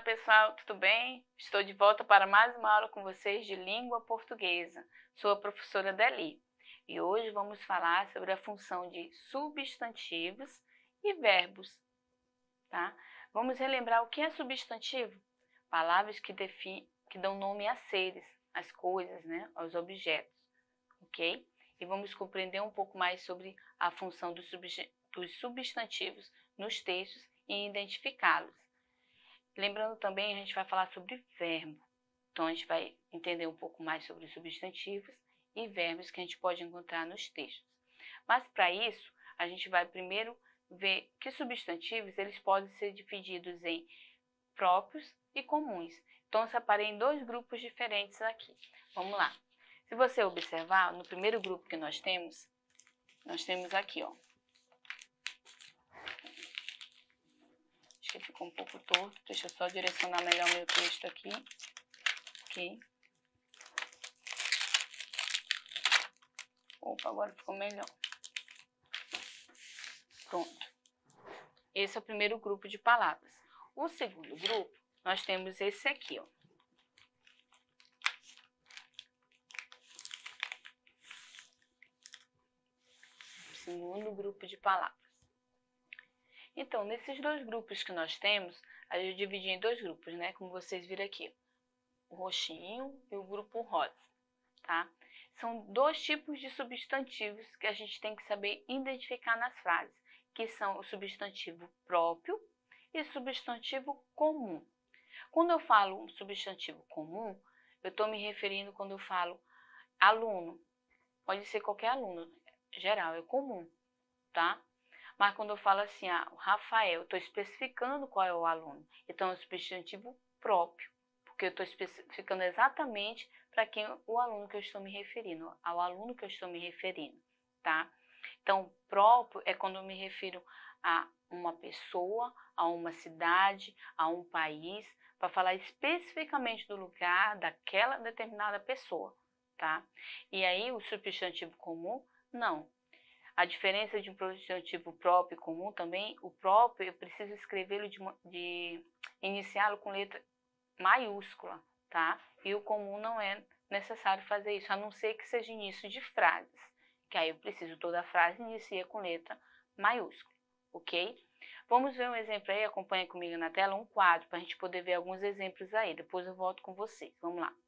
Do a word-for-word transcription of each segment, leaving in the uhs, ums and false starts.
pessoal, tudo bem? Estou de volta para mais uma aula com vocês de língua portuguesa. Sou a professora Deli e hoje vamos falar sobre a função de substantivos e verbos, tá? Vamos relembrar o que é substantivo? Palavras que, definem, que dão nome a seres, às coisas, né? Aos objetos, ok? E vamos compreender um pouco mais sobre a função dos substantivos nos textos e identificá-los. Lembrando também, a gente vai falar sobre verbo. Então, a gente vai entender um pouco mais sobre os substantivos e verbos que a gente pode encontrar nos textos. Mas, para isso, a gente vai primeiro ver que substantivos eles podem ser divididos em próprios e comuns. Então, eu separei em dois grupos diferentes aqui. Vamos lá. Se você observar, no primeiro grupo que nós temos, nós temos aqui, ó. Acho que ficou um pouco torto. Deixa eu só direcionar melhor o meu texto aqui. Ok. Opa, agora ficou melhor. Pronto. Esse é o primeiro grupo de palavras. O segundo grupo, nós temos esse aqui, ó. Segundo grupo de palavras. Então, nesses dois grupos que nós temos, a gente divide em dois grupos, né? Como vocês viram aqui, o roxinho e o grupo rosa, tá? São dois tipos de substantivos que a gente tem que saber identificar nas frases, que são o substantivo próprio e o substantivo comum. Quando eu falo um substantivo comum, eu estou me referindo quando eu falo aluno. Pode ser qualquer aluno, geral, é comum, tá? Mas quando eu falo assim, ah, o Rafael, eu estou especificando qual é o aluno. Então, é um substantivo próprio, porque eu estou especificando exatamente para quem o aluno que eu estou me referindo, ao aluno que eu estou me referindo, tá? Então, próprio é quando eu me refiro a uma pessoa, a uma cidade, a um país, para falar especificamente do lugar daquela determinada pessoa, tá? E aí, o substantivo comum, não. A diferença de um substantivo próprio e comum também, o próprio eu preciso escrevê-lo de, de iniciá-lo com letra maiúscula, tá? E o comum não é necessário fazer isso, a não ser que seja início de frases, que aí eu preciso toda a frase inicia com letra maiúscula, ok? Vamos ver um exemplo aí, acompanha comigo na tela, um quadro, para a gente poder ver alguns exemplos aí, depois eu volto com vocês, vamos lá.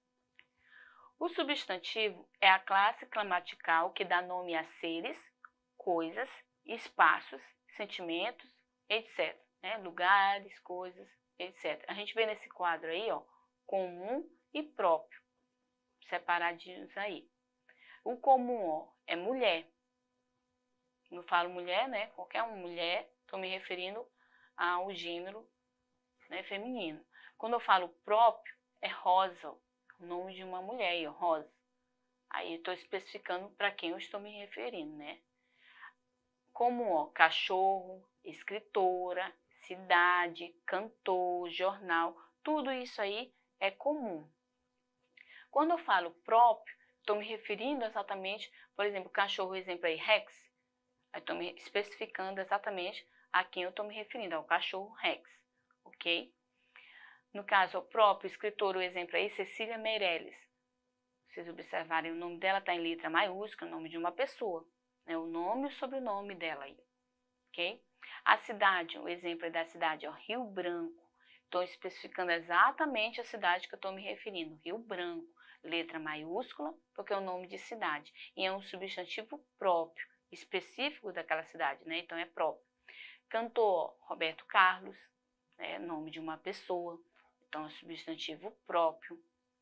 O substantivo é a classe gramatical que dá nome a seres, coisas, espaços, sentimentos, etcétera. Né? Lugares, coisas, etcétera. A gente vê nesse quadro aí, ó, comum e próprio, separadinhos aí. O comum, ó, é mulher. Quando eu falo mulher, né, qualquer uma mulher, estou me referindo ao gênero, né, feminino. Quando eu falo próprio, é rosa, ó. O nome de uma mulher aí, ó, Rosa. Aí eu estou especificando para quem eu estou me referindo, né? Como, ó, cachorro, escritora, cidade, cantor, jornal, tudo isso aí é comum. Quando eu falo próprio, estou me referindo exatamente, por exemplo, cachorro, exemplo aí, Rex. Aí estou me especificando exatamente a quem eu estou me referindo, ao cachorro Rex, ok? No caso, o próprio escritor, o exemplo aí, Cecília Meirelles. Vocês observarem, o nome dela está em letra maiúscula, o nome de uma pessoa. Né? O nome e o sobrenome dela aí, ok? A cidade, o exemplo aí da cidade é o Rio Branco. Estou especificando exatamente a cidade que eu estou me referindo, Rio Branco. Letra maiúscula, porque é o nome de cidade. E é um substantivo próprio, específico daquela cidade, né? Então é próprio. Cantor, Roberto Carlos, é nome de uma pessoa. Então, é substantivo próprio.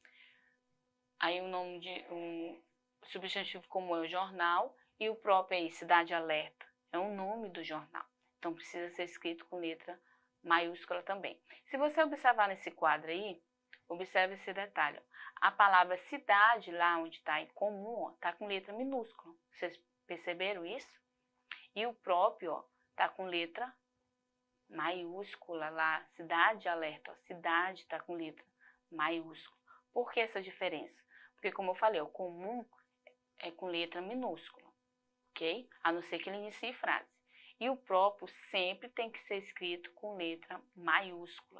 Aí o nome de um substantivo comum é o jornal e o próprio aí, Cidade Alerta, é o nome do jornal. Então, precisa ser escrito com letra maiúscula também. Se você observar nesse quadro aí, observe esse detalhe. Ó. A palavra cidade, lá onde está em comum, está com letra minúscula. Vocês perceberam isso? E o próprio está com letra maiúscula lá, cidade alerta, ó, cidade está com letra maiúscula. Por que essa diferença? Porque, como eu falei, o comum é com letra minúscula, ok? A não ser que ele inicie frase. E o próprio sempre tem que ser escrito com letra maiúscula, que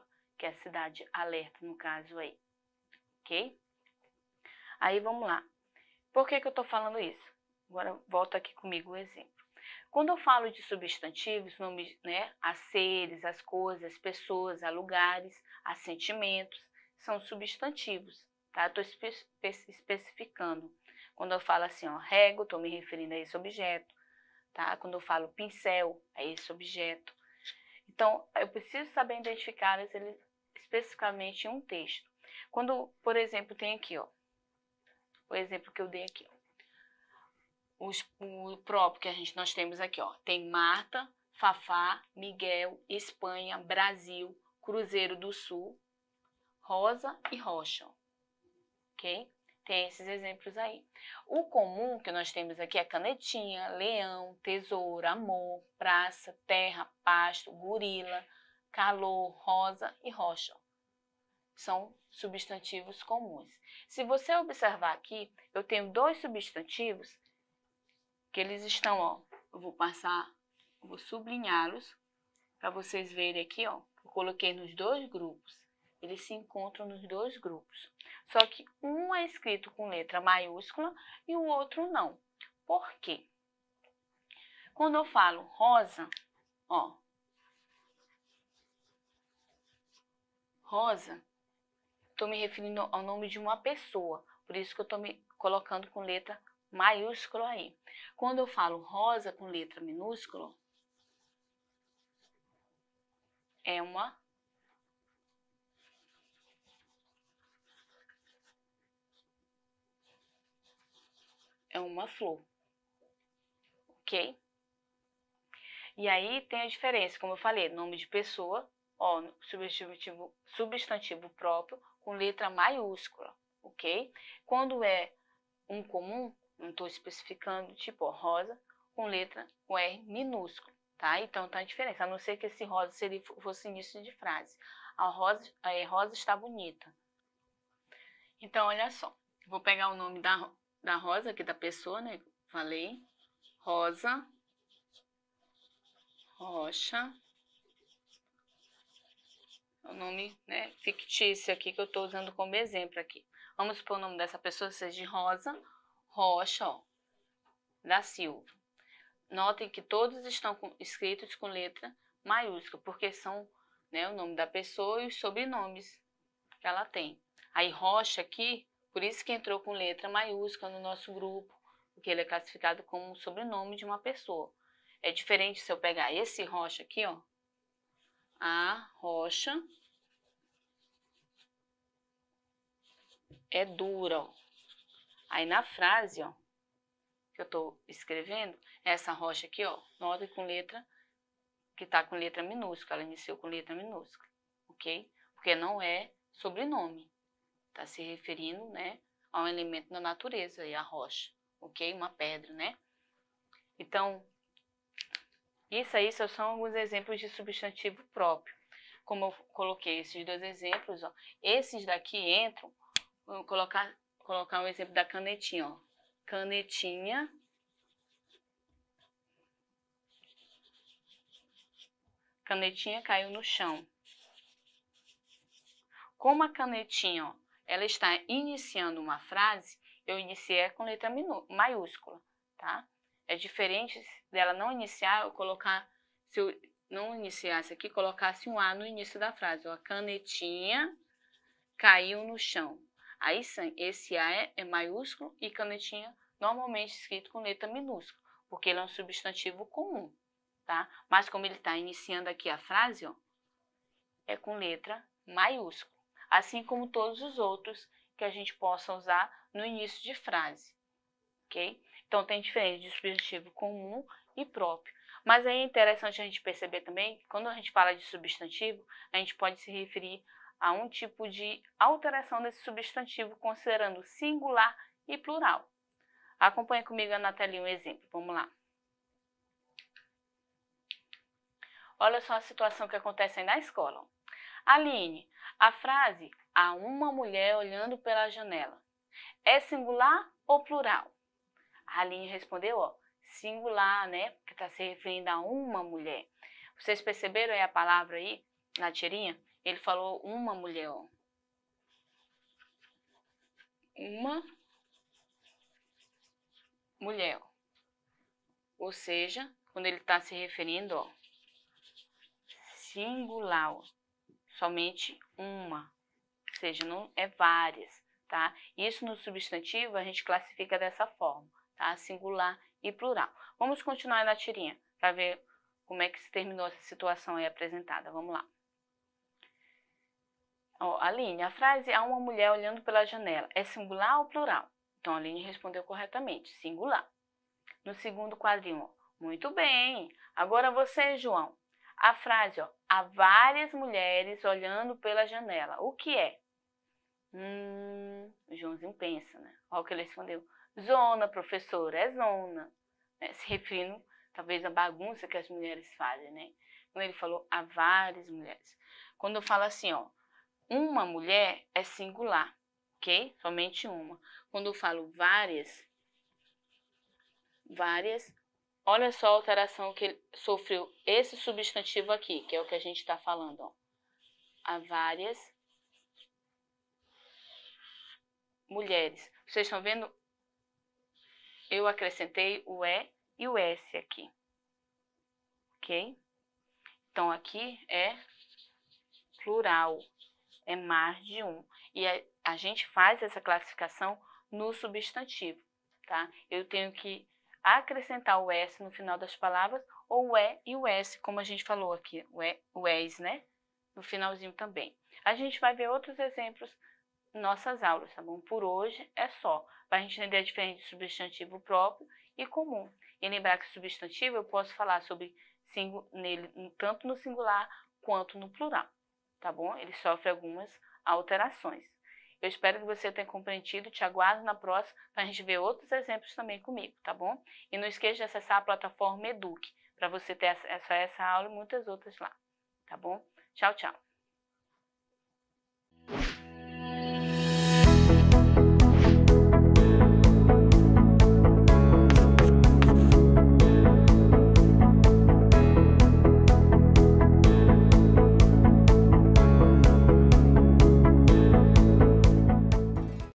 que é a cidade alerta no caso aí, ok? Aí vamos lá. Por que que eu estou falando isso? Agora volta aqui comigo o exemplo. Quando eu falo de substantivos, nomes, né, a seres, as coisas, as pessoas, a lugares, a sentimentos, são substantivos, tá? Estou espe especificando. Quando eu falo assim, ó, régua, estou me referindo a esse objeto, tá? Quando eu falo pincel, a esse objeto. Então, eu preciso saber identificar eles especificamente em um texto. Quando, por exemplo, tem aqui, ó, o exemplo que eu dei aqui, ó. Os, o próprio que a gente, nós temos aqui, ó, tem Marta, Fafá, Miguel, Espanha, Brasil, Cruzeiro do Sul, Rosa e Rocha, ok? Tem esses exemplos aí. O comum que nós temos aqui é canetinha, leão, tesouro, amor, praça, terra, pasto, gorila, calor, rosa e rocha. São substantivos comuns. Se você observar aqui, eu tenho dois substantivos que eles estão, ó, eu vou passar, vou sublinhá-los para vocês verem aqui, ó, eu coloquei nos dois grupos, eles se encontram nos dois grupos, só que um é escrito com letra maiúscula e o outro não. Por quê? Quando eu falo rosa, ó, rosa, estou me referindo ao nome de uma pessoa, por isso que eu estou me colocando com letra maiúscula aí. Quando eu falo rosa com letra minúscula, é uma é uma flor, ok? E aí tem a diferença, como eu falei, nome de pessoa, ó, substantivo, substantivo próprio com letra maiúscula, ok? Quando é um comum, não estou especificando, tipo, ó, rosa, com letra com R minúsculo, tá? Então tá a diferença, a não ser que esse rosa seria, fosse início de frase. A rosa, a rosa está bonita. Então, olha só, vou pegar o nome da, da rosa aqui, da pessoa, né? Falei, Rosa, Rocha, é o nome, né, fictício aqui que eu estou usando como exemplo aqui. Vamos supor o nome dessa pessoa seja de Rosa, Rocha, ó, da Silva. Notem que todos estão com, escritos com letra maiúscula, porque são, né, o nome da pessoa e os sobrenomes que ela tem. Aí Rocha aqui, por isso que entrou com letra maiúscula no nosso grupo, porque ele é classificado como um sobrenome de uma pessoa. É diferente se eu pegar esse Rocha aqui, ó, a Rocha é dura, ó. Aí na frase, ó, que eu tô escrevendo, essa Rocha aqui, ó, nota com letra, que tá com letra minúscula, ela iniciou com letra minúscula, ok? Porque não é sobrenome, tá se referindo, né, a um elemento da natureza, aí a rocha, ok? Uma pedra, né? Então, isso aí só são alguns exemplos de substantivo próprio. Como eu coloquei esses dois exemplos, ó, esses daqui entram, vou colocar, colocar um exemplo da canetinha, ó. Canetinha, canetinha caiu no chão. Como a canetinha, ó, ela está iniciando uma frase, eu iniciei com letra maiúscula, tá? É diferente dela não iniciar, eu colocar, se eu não iniciasse aqui, colocasse um A no início da frase, ó, a canetinha caiu no chão. Aí sim, esse A é, é maiúsculo e canetinha normalmente escrito com letra minúscula, porque ele é um substantivo comum, tá? Mas como ele está iniciando aqui a frase, ó, é com letra maiúscula, assim como todos os outros que a gente possa usar no início de frase, ok? Então tem diferença de substantivo comum e próprio. Mas aí é interessante a gente perceber também que quando a gente fala de substantivo, a gente pode se referir a um tipo de alteração desse substantivo, considerando singular e plural. Acompanhe comigo na telinha um exemplo, vamos lá. Olha só a situação que acontece aí na escola. Aline, a frase "há uma mulher olhando pela janela" é singular ou plural? A Aline respondeu, ó, singular, né? Porque está se referindo a uma mulher. Vocês perceberam aí a palavra aí, na tirinha? ele falou uma mulher, ó. Uma mulher, ó. Ou seja, quando ele está se referindo, ó, singular, ó, somente uma, ou seja, não é várias, tá? Isso no substantivo a gente classifica dessa forma, tá? Singular e plural. Vamos continuar na tirinha para ver como é que se terminou essa situação aí apresentada. Vamos lá. Ó, Aline, a frase há uma mulher olhando pela janela é singular ou plural? Então a Aline respondeu corretamente, singular. No segundo quadrinho, ó, muito bem. Agora você, João. A frase, ó, há várias mulheres olhando pela janela. O que é? Hum, o Joãozinho pensa, né? Olha o que ele respondeu. Zona, professora, é zona. Né? Se referindo, talvez, à bagunça que as mulheres fazem, né? Quando ele falou há várias mulheres. Quando eu falo assim, ó, uma mulher é singular, ok? Somente uma. Quando eu falo várias, várias, olha só a alteração que ele sofreu esse substantivo aqui, que é o que a gente está falando, ó. Há várias mulheres. Vocês estão vendo? Eu acrescentei o E e o S aqui, ok? Então, aqui é plural, é mais de um. E a, a gente faz essa classificação no substantivo, tá? Eu tenho que acrescentar o S no final das palavras, ou o E e o S, como a gente falou aqui, o, e, o ES, né? No finalzinho também. A gente vai ver outros exemplos em nossas aulas, tá bom? Por hoje é só, para a gente entender a diferença de substantivo próprio e comum. E lembrar que substantivo eu posso falar sobre nele tanto no singular quanto no plural, tá bom? Ele sofre algumas alterações. Eu espero que você tenha compreendido, te aguardo na próxima para a gente ver outros exemplos também comigo, tá bom? E não esqueça de acessar a plataforma Eduque, para você ter acesso a essa aula e muitas outras lá, tá bom? Tchau, tchau!